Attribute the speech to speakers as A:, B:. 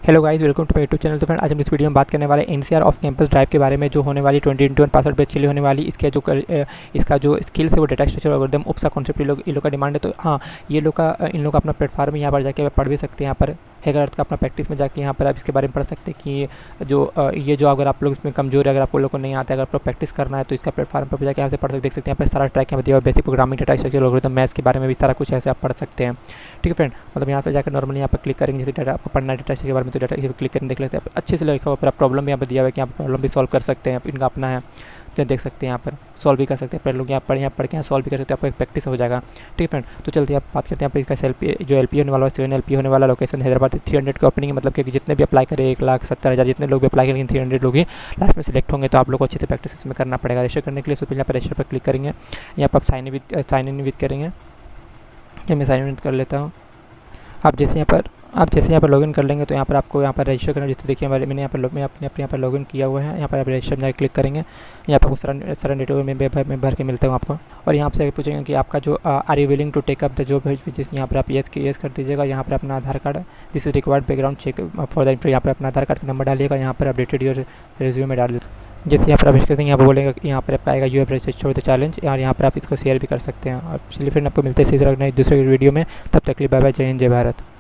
A: Hello guys, welcome to my YouTube channel. तो friend, आज हम इस वीडियो में बात करने वाले हैं एनसीआर ऑफ कैंपस ड्राइव के बारे में, जो होने वाली 2021 पासवर्ड बैच के लिए होने वाली इसका जो स्किल्स है वो डेटा स्ट्रक्चर एल्गोरिथम उपसा कॉन्सेप्ट ये लोग का डिमांड है। तो हाँ, ये लोग का इन लोग का अपना प्लेटफॉर्म है, यहाँ पर जाके पढ़ भी सकते हैं। यहाँ पर हैकर अर्थ का अपना प्रैक्टिस में जाके यहाँ पर आप इसके बारे में पढ़ सकते हैं कि ये जो अगर आप लोग इसमें कमजोर है, अगर आप लोग को नहीं आता है, अगर आपको प्रैक्टिस करना है तो इसका प्लेटफॉर्म पर जाकर यहाँ से पढ़ सकते, देख सकते हैं। यहाँ पर सारा ट्रैक यहाँ पर दिया हुआ, basic programming, data structure algorithm, maths के बारे में भी सारा कुछ ऐसे आप पढ़ सकते हैं। ठीक है फ्रेंड, मतलब यहाँ से जाकर नॉर्मली यहाँ पर क्लिक करेंगे, जैसे डाटा आपको पढ़ना है डेटा स्ट्रक्चर के बारे में, तो डाटा क्लिक करेंगे, देख लेते हैं अच्छे से लिखा हुआ। पर प्रॉब्लम भी यहाँ पर दिया हुआ है कि यहाँ पर प्रॉब्लम भी सॉल्व कर सकते हैं, इनका अपना है, तो देख सकते हैं यहाँ पर सॉल्व भी कर सकते हैं। पर लोग यहाँ पढ़ के यहाँ सॉल्व भी कर सकते हैं, आपको एक प्रैक्टिस हो जाएगा। ठीक है फ्रेंड, तो चलते हैं आप बात करते हैं यहाँ पर इसका एलपी होने वाला है, 7 LP होने वाला, लोकेशन हैदराबाद, 300 की ओपनिंग, मतलब कि जितने भी अप्लाई करें 1,70,000 जितने लोग भी अप्लाई करेंगे 300 लोग ही लास्ट में सेलेक्ट होंगे। तो आप लोग को अच्छे से प्रैक्टिस इसमें करना पड़ेगा। रजिस्टर करने के लिए सबसे पहले यहाँ पर रजिस्टर पर क्लिक करेंगे, यहाँ पर आप साइन इन विद करेंगे। मैं साइन इन कर लेता हूँ। आप जैसे यहाँ पर लॉगिन कर लेंगे तो यहाँ पर आपको यहाँ पर रजिस्टर करना, जैसे देखिए मैंने यहाँ पर लॉगिन किया हुआ है। यहाँ पर आप रजिस्टर में क्लिक करेंगे, यहाँ पर सरन डिटेल में भर के मिलता हूँ आपको। और यहाँ से पूछेंगे कि आपका जो are you willing to take up the job, यहाँ पर आप येस कर दीजिएगा। यहाँ पर अपना Aadhaar card, this is required background check for the interview, यहाँ पर अपना आधार कार्ड का नंबर डालिएगा। यहाँ पर अपडेटेड योर रिज्यूमे में डाल दीजिए। जैसे यहाँ पर अभिषेक सिंह यहाँ पर बोलेगा कि यहाँ पर आपका आएगा you have registered the challenge, और यहाँ पर आप इसको शेयर भी कर सकते हैं। और चलिए फ्रेंड, आपको मिलते हैं इसी तरह नए दूसरे वीडियो में। तब तक के लिए बाय बाय, जय हिंद, जय भारत।